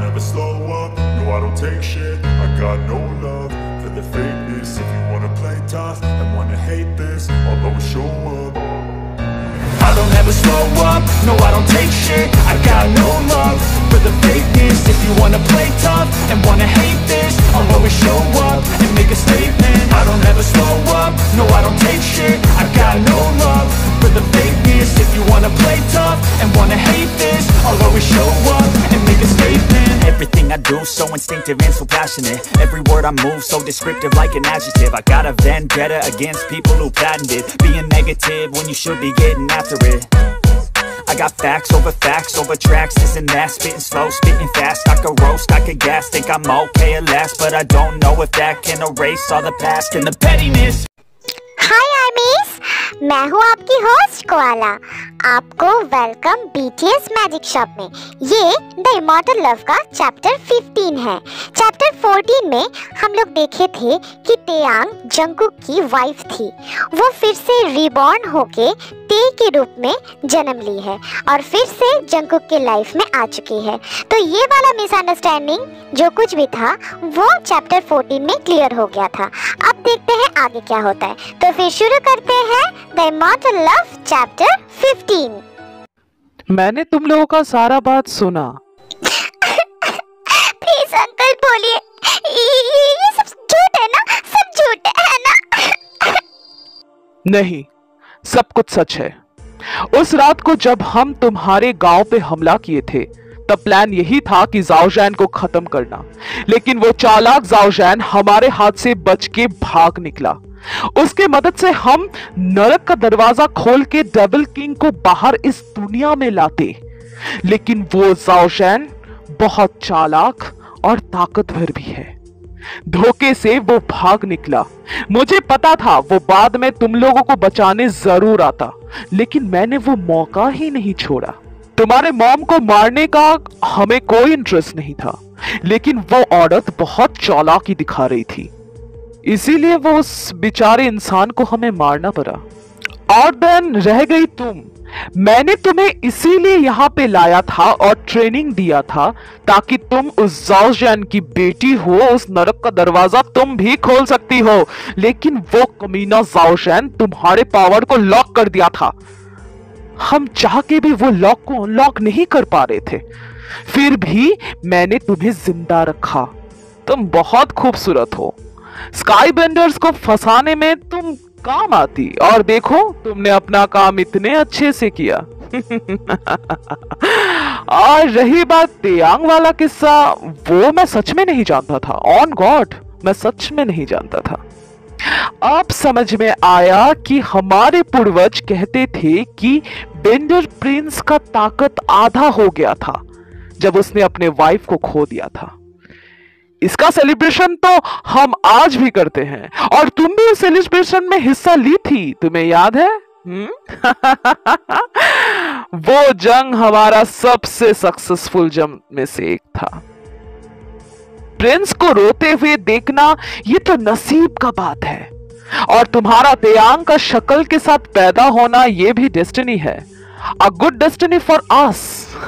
never slow up, no I don't take shit. I got no love for the fakeness. If you wanna play tough and wanna hate this, I'll always show up. I don't ever slow up, no I don't take shit. I got no love for the fakeness. If you wanna play tough and wanna hate this, I'll always show up and make a statement. I don't ever slow up, no I don't take shit. I got no love for the fakeness. If you wanna play tough and wanna hate this, I'll always show up and make a statement. Everything I do so instinctive and so passionate. Every word I move so descriptive like an adjective. I got a vendetta against people who patented being negative when you should be getting after it. I got facts over tracks, this and that. Spitting slow, spitting fast. I could roast, I could gas. Think I'm okay at last, but I don't know if that can erase all the past and the pettiness. हाय आर्मीज, मैं हूँ आपकी host koala. आपको welcome BTS magic shop में। ये the immortal love का chapter 15 है। Chapter 14 में हम लोग देखे थे कि तेयांग जंगकुक की वाइफ थी। वो फिर से रिबॉर्न होके ते के रूप में जन्म ली है और फिर से जंगकुक के लाइफ में आ चुकी है। तो ये वाला मिसअंडरस्टैंडिंग जो कुछ भी था वो चैप्टर 14 में क्लियर हो गया था। अब देखते हैं आगे क्या होता है। तो फिर शुरू करते हैं द इमॉर्टल लव चैप्टर 15। मैंने तुम लोगों का सारा बात सुना। प्लीज अंकल बोलिए, ये सब झूठ है ना? सब झूठ है ना? नहीं, सब कुछ सच है। उस रात को जब हम तुम्हारे गांव पे हमला किए थे तब प्लान यही था कि जाओजैन को खत्म करना, लेकिन वो चालाक जाओजैन हमारे हाथ से बच के भाग निकला। उसके मदद से हम नरक का दरवाजा खोल के डेविल किंग को बाहर इस दुनिया में लाते, लेकिन वो जाओजैन बहुत चालाक और ताकतवर भी है। धोखे से वो भाग निकला। मुझे पता था वो बाद में तुम लोगों को बचाने जरूर आता, लेकिन मैंने वो मौका ही नहीं छोड़ा। तुम्हारे मॉम को मारने का हमें कोई इंटरेस्ट नहीं था, लेकिन वो औरत बहुत चालाकी दिखा रही थी, इसीलिए वो उस बेचारे इंसान को हमें मारना पड़ा। और देन रह गई तुम। मैंने तुम्हें इसीलिए यहाँ पे लाया था और ट्रेनिंग दिया था ताकि तुम उस जाओजैन की बेटी हो। उस नरक का दरवाजा तुम भी खोल सकती हो, लेकिन वो कमीना जाओजैन तुम्हारे पावर को लॉक कर दिया था। हम चाह के भी वो लॉक को अनलॉक नहीं कर पा रहे थे, फिर भी मैंने तुम्हें जिंदा रखा। तुम बहुत खूबसूरत हो। स्काई बेंडर्स को फंसाने में तुम काम आती, और देखो तुमने अपना काम इतने अच्छे से किया। और रही बात तेयांग वाला किस्सा, वो मैं सच में नहीं जानता था। ऑन गॉड, मैं सच में नहीं जानता था। अब समझ में आया कि हमारे पूर्वज कहते थे कि बेंडर प्रिंस का ताकत आधा हो गया था जब उसने अपने वाइफ को खो दिया था। इसका सेलिब्रेशन तो हम आज भी करते हैं, और तुम भी उस सेलिब्रेशन में हिस्सा ली थी, तुम्हें याद है? वो जंग हमारा सबसे सक्सेसफुल जंग में से एक था। प्रिंस को रोते हुए देखना ये तो नसीब का बात है, और तुम्हारा तेयांग का शक्ल के साथ पैदा होना ये भी डेस्टिनी है। A good destiny for us।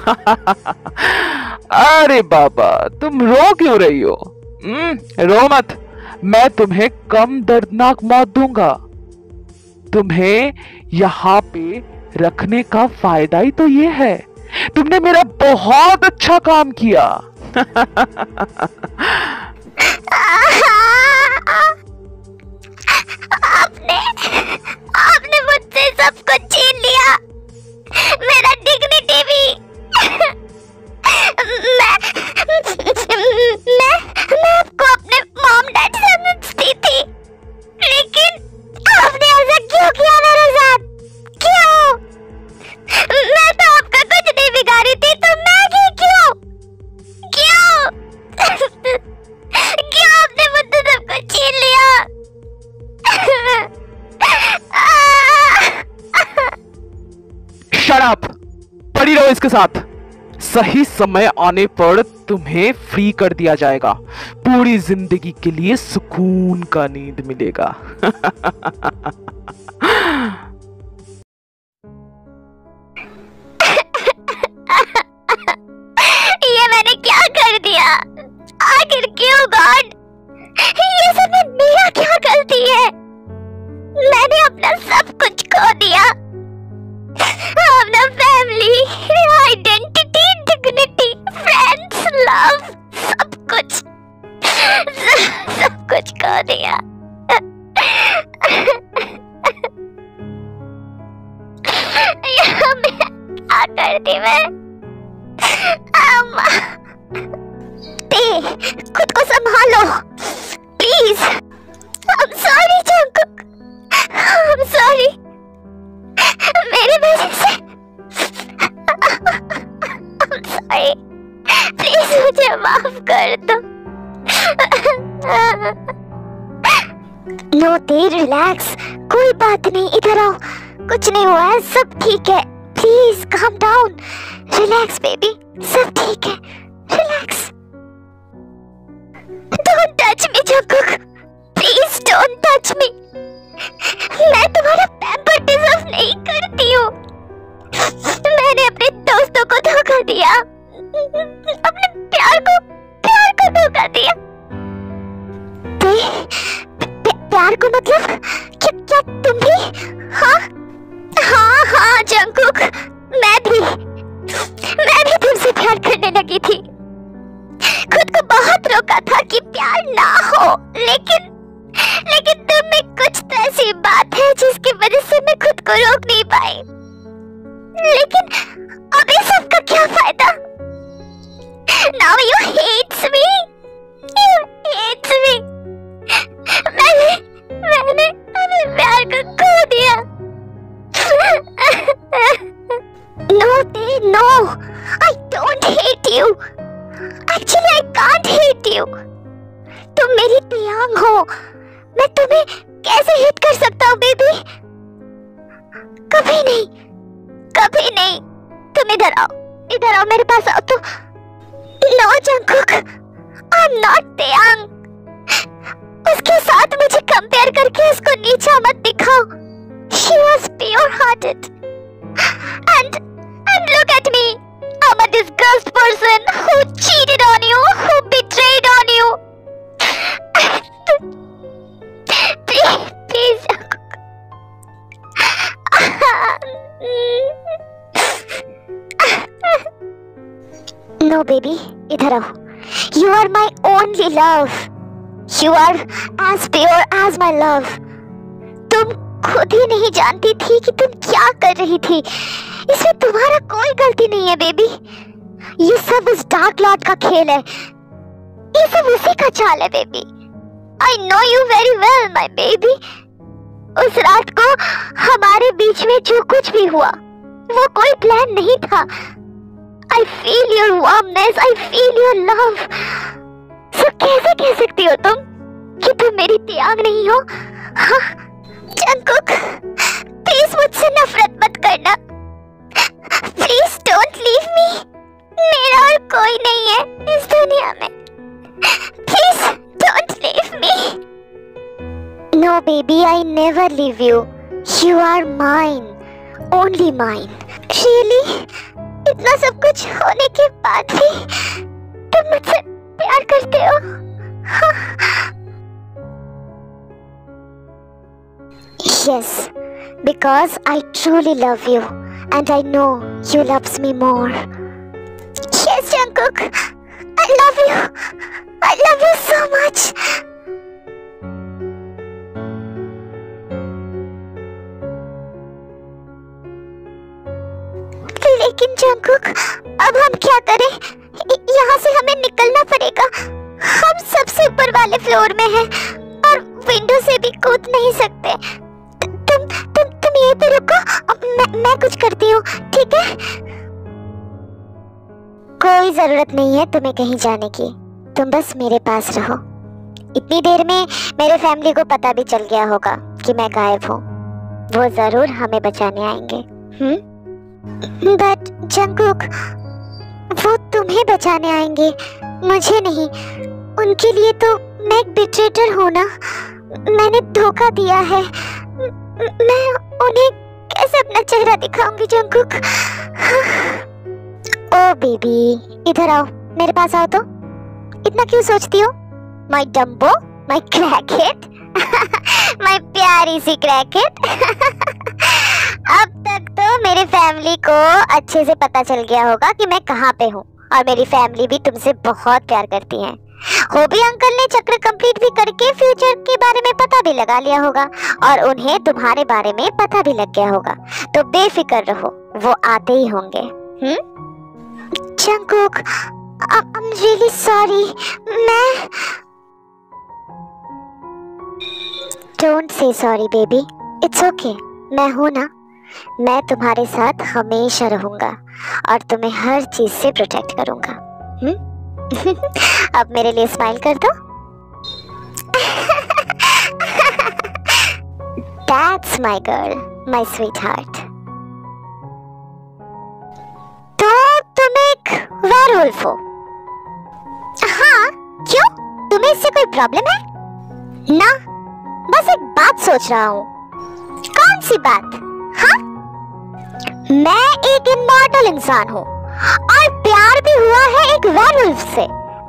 अरे बाबा, तुम रो क्यों रही हो? रो मत, मैं तुम्हें कम दर्दनाक मौत दूंगा। तुम्हें यहाँ पे रखने का फायदा ही तो ये है, तुमने मेरा बहुत अच्छा काम किया। आपने मुझसे सब कुछ छीन लिया, मेरा डिग्निटी भी। मैं आपको अपने मॉम डैड समझती थी, लेकिन आपने ऐसा क्यों किया मेरे साथ? क्यों? मैं तो आपका कुछ नहीं बिगाड़ी थी, तो मैगी क्यों? क्यों आपने मुझसे सब कुछ छीन लिया? शट अप, पड़ी रहो इसके साथ। सही समय आने पर तुम्हें फ्री कर दिया जाएगा। पूरी जिंदगी के लिए सुकून का नींद मिलेगा। ये मैंने क्या कर दिया? लव, सब कुछ खो दिया। क्या करती मैं? खुद को संभालो please. I'm sorry Jungkook, I'm sorry मेरे वजह से। I'm sorry, प्लीज मुझे माफ कर दो। नो दे, रिलैक्स, कोई बात नहीं, इधर आओ, कुछ नहीं हुआ है, सब ठीक है। Please calm down, relax baby, सब ठीक है, relax. Don't touch me Jungkook, please don't touch me. मैं तुम्हारा पैम्पर डिजर्व नहीं करती हूँ। मैंने अपने दोस्तों को धोखा दिया, अपने प्यार को धोखा दिया। प्यार को मतलब क्या तुम भी? हाँ जंकुक, मैं भी तुमसे प्यार करने लगी थी। खुद को बहुत रोका था कि प्यार ना हो, लेकिन तुम में कुछ तो ऐसी बात है जिसकी वजह से मैं खुद को रोक नहीं पाई। लेकिन अब इस सब का क्या फायदा? Now you hates me, you hates me। मैंने अपने प्यार को खो दिया। No, I don't hate you। Actually, I can't hate you। तुम मेरी प्रियांग हो, मैं तुम्हें कैसे हिट कर सकता हूँ बेबी? कभी नहीं। तुम इधर आओ, मेरे पास आओ। तो no Jungkook, I'm not Priyang. उसके साथ मुझे कंपेयर करके उसको नीचा मत दिखाओ। She was pure-hearted, and look at me, I'm a disgusted person who cheated on you, who betrayed on you। Please, No baby, इधर आओ। You are my only love। You are as pure as my love। तुम खुद ही नहीं जानती थी कि तुम क्या कर रही थी। इसमें तुम्हारा कोई गलती नहीं है बेबी। ये सब उस डार्क लॉर्ड का खेल है, ये सब उसी का चाल है baby. I know you very well, my baby। उस रात को हमारे बीच में जो कुछ भी हुआ, वो कोई प्लान नहीं था। I feel your warmness, I feel your love। सो कैसे कह सकती हो तुम कि तुम मेरी त्याग नहीं हो? हाँ जंकुक, प्लीज मुझसे नफरत मत करना। Please don't leave me. मेरा और कोई नहीं है इस दुनिया में। Please don't leave me. No baby, I never leave you. You are mine, only mine. Really? इतना सब कुछ होने के बाद भी तुम मुझसे प्यार करते हो? Yes, because I truly love you, and I know you loves me more. Yes, Jungkook, I love you. I love you so much. लेकिन जंकुक, अब हम क्या करें? यहाँ से हमें निकलना पड़ेगा। हम सबसे ऊपर वाले फ्लोर में हैं और विंडो से भी कूद नहीं सकते। तुम यहीं पे रुको, मैं कुछ करती हूँ, ठीक है? कोई जरूरत नहीं है तुम्हें कहीं जाने की, तुम बस मेरे पास रहो। इतनी देर में मेरे फैमिली को पता भी चल गया होगा कि मैं गायब हूँ। वो जरूर हमें बचाने आएंगे। बट जंकुक, वो तुम्हें बचाने आएंगे, मुझे नहीं। उनके लिए तो मैं एक बिट्रेटर हूँ ना, मैंने धोखा दिया है। मैं उन्हें कैसे अपना चेहरा दिखाऊंगी जंकुक? ओ बेबी, इधर आओ, मेरे पास आओ। तो इतना क्यों सोचती हो? My dumbo, my crackhead, my प्यारी सी क्रैकहेड। अब तक तो मेरे फैमिली को अच्छे से पता चल गया होगा कि मैं कहाँ पे हूँ। और मेरी फैमिली भी तुमसे बहुत प्यार करती है। होबी अंकल ने चक्र कंप्लीट भी करके फ्यूचर के बारे में पता भी लगा लिया होगा और उन्हें तुम्हारे बारे में पता भी लग गया होगा, तो बेफिक्र रहो, वो आते ही होंगे। Jungkook, I'm really sorry। मैं Don't say sorry baby, it's okay। मैं हूं ना, मैं तुम्हारे साथ हमेशा रहूंगा और तुम्हें हर चीज से प्रोटेक्ट करूंगा। अब मेरे लिए स्माइल कर दो। That's my girl, my sweetheart। तो तुम एक वेयरवुल्फ हो? हाँ, क्यों? तुम्हें इससे कोई प्रॉब्लम है? ना, बस एक बात सोच रहा हूँ। कौन सी बात? हाँ? मैं एक इमॉर्टल इंसान हूँ और प्यार भी हुआ है एक वेयरवुल्फ से।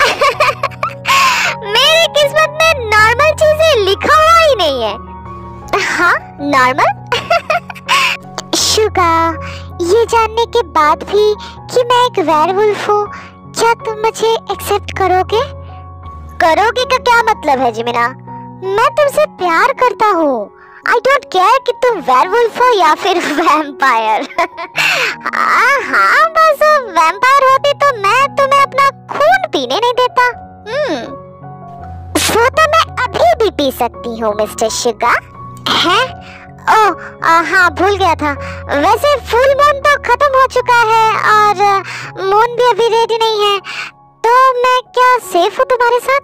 मेरी किस्मत में नॉर्मल चीजें लिखा हुआ ही नहीं है। हाँ, नॉर्मल? शुगा, ये जानने के बाद भी कि मैं एक वेयरवुल्फ हूँ, क्या तुम मुझे एक्सेप्ट करोगे? करोगे का क्या मतलब है जिमिना? मैं तुमसे प्यार करता हूँ। आई डोंट केयर कि तुम वेयरवुल्फ हो या फिर वैम्पायर। हाँ, बस वैम्पायर होती तो मैं तुम्हें अपना खून पीने नहीं देता। वो तो मैं अभी भी पी सकती हूँ मिस्टर शुगा। हैं? ओह, हाँ, भूल गया था। वैसे फुल मून तो खत्म हो चुका है और मून भी अभी रेडी नहीं है, तो मैं क्या सेफ हूँ तुम्हारे साथ?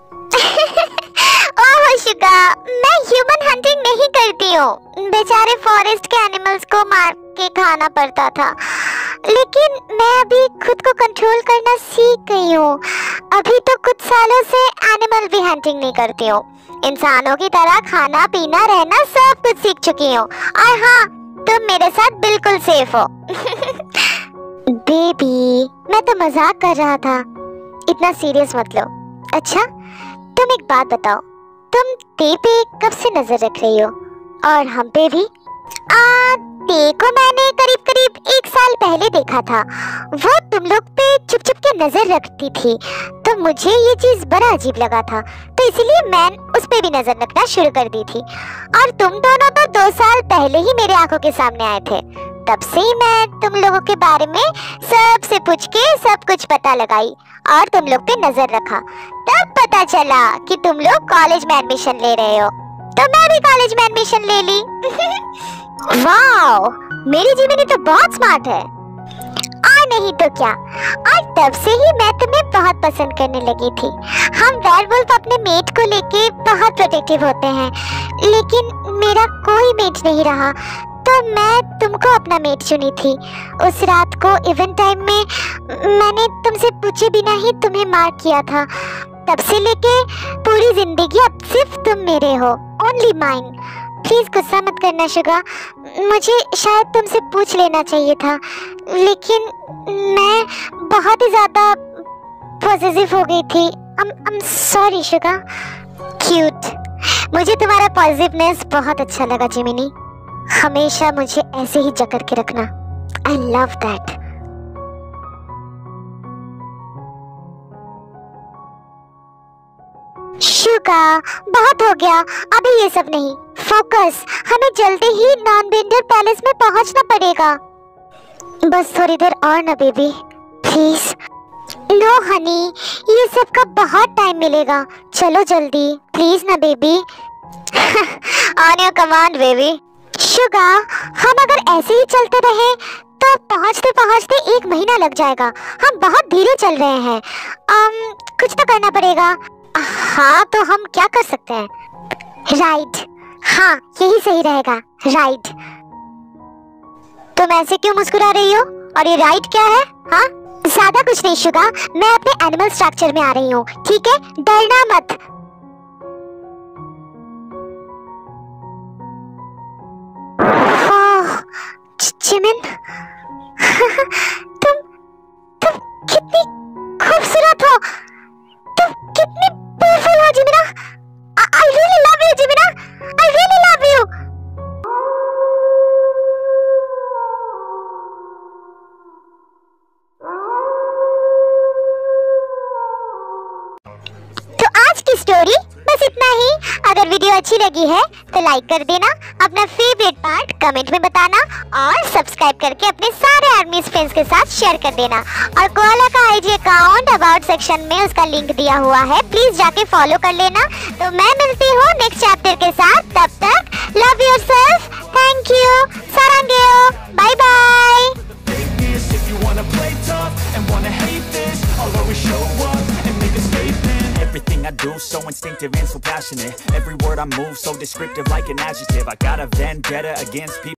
ओह शुगा, मैं ह्यूमन हंटिंग नहीं करती हूँ। बेचारे फॉरेस्ट के एनिमल्स को मार के खाना पड़ता था, लेकिन मैं अभी खुद को कंट्रोल करना सीख गई हूँ। अभी तो कुछ सालों से एनिमल भी हंटिंग नहीं करती हूँ। इंसानों की तरह खाना पीना रहना सब कुछ सीख चुकी हूँ। और हाँ, तुम मेरे साथ बिल्कुल सेफ हो। बेबी, मैं तो मजाक कर रहा था, इतना सीरियस मत लो। अच्छा, तुम एक बात बताओ, तुम ते पे कब से नजर रख रही हो और हम पे भी? ते को मैंने करीब करीब 1 साल पहले देखा था। वो तुम लोग पे चुप चुप के नजर रखती थी, तो मुझे ये चीज बड़ा अजीब लगा था, तो इसलिए मैं उस पे भी नजर रखना शुरू कर दी थी। और तुम दोनों तो 2 साल पहले ही मेरे आंखों के सामने आए थे, तब से ही मैं तुम लोगों के बारे में सबसे पूछ के सब कुछ पता लगाई और तुम लोग पे नजर रखा। तब पता चला कि तुम लोग कॉलेज में एडमिशन ले रहे हो, तो मैं भी कॉलेज में एडमिशन ले ली। वाओ, मेरी जिमिनी तो बहुत स्मार्ट है। और नहीं तो क्या, और तब से ही मैं तुम्हें बहुत पसंद करने लगी थी। हम वेयरवुल्फ अपने मेट को लेके बहुत प्रोटेक्टिव होते हैं, लेकिन मेरा कोई मेट नहीं रहा, तो मैं तुमको अपना मेट चुनी थी। उस रात को इवेंट टाइम में मैंने तुमसे पूछे बिना ही तुम्हें मार्क किया था। तब से लेके पूरी जिंदगी अब सिर्फ तुम मेरे हो, ओनली माइन। प्लीज गुस्सा मत करना शुगा, मुझे शायद तुमसे पूछ लेना चाहिए था, लेकिन मैं बहुत ही ज्यादा पॉजिटिव हो गई थी। I'm sorry Suga. क्यूट, मुझे तुम्हारा पॉजिटिवनेस बहुत अच्छा लगा जिमिनी। हमेशा मुझे ऐसे ही जकड़ के रखना। I love that। शुगा, बहुत हो गया, अभी ये सब नहीं, फोकस। हमें जल्दी ही नॉन बेंडर पैलेस में पहुंचना पड़ेगा। बस थोड़ी देर और ना बेबी, प्लीज। नो हनी, ये सब का बहुत टाइम मिलेगा, चलो जल्दी प्लीज ना baby. On your command baby. Suga, हम अगर ऐसे ही चलते रहे तो पहुंचते पहुंचते 1 महीना लग जाएगा। हम बहुत धीरे चल रहे हैं। कुछ तो करना पड़ेगा। हाँ, तो हम क्या कर सकते हैं? राइड, हाँ यही सही रहेगा, राइड। तुम ऐसे क्यों मुस्कुरा रही हो? और ये राइड क्या है? हाँ, ज्यादा कुछ नहीं शुगा, मैं अपने एनिमल स्ट्रक्चर में आ रही हूँ, ठीक है? डरना मत। जिमिन, तुम कितनी खूबसूरत हो, तुम कितनी ब्यूटीफुल हो Jimina. I really love you Jimina, I really love you। की स्टोरी बस इतना ही। अगर वीडियो अच्छी लगी है तो लाइक कर देना, अपना फेवरेट पार्ट कमेंट में बताना और सब्सक्राइब करके अपने सारे आर्मीज फ्रेंड्स के साथ शेयर कर देना। और कोआला का आईजी अकाउंट अबाउट सेक्शन में उसका लिंक दिया हुआ है, प्लीज जाके फॉलो कर लेना। तो मैं मिलती हूँ नेक्स्ट चैप्टर के साथ, तब तक लव योरसेल्फ, थैंक यू, सारंगेओ, bye bye. If you wanna play tough and wanna hate this, I'll always show up and make a statement. Everything I do so instinctive and so passionate. Every word I move so descriptive like an adjective. I got a vendetta against people